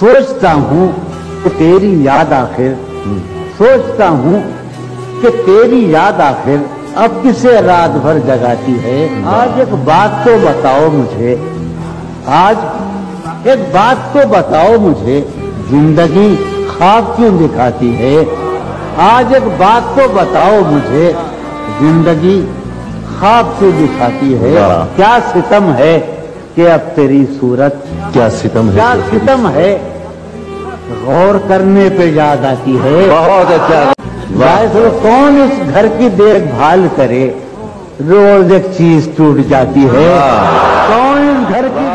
सोचता हूँ कि तेरी याद आखिर, सोचता हूँ कि तेरी याद आखिर अब किसे रात भर जगाती है। आज एक बात तो बताओ मुझे, आज एक बात तो बताओ मुझे, जिंदगी ख्वाब क्यों दिखाती है। आज एक बात तो बताओ मुझे, जिंदगी ख्वाब क्यों दिखाती है। क्या सितम है कि अब तेरी सूरत, क्या सितम है, क्या सितम है गौर करने पे याद आती है। बहुत अच्छा। वैसे कौन इस घर की देखभाल करे, रोज एक चीज टूट जाती है। कौन इस घर की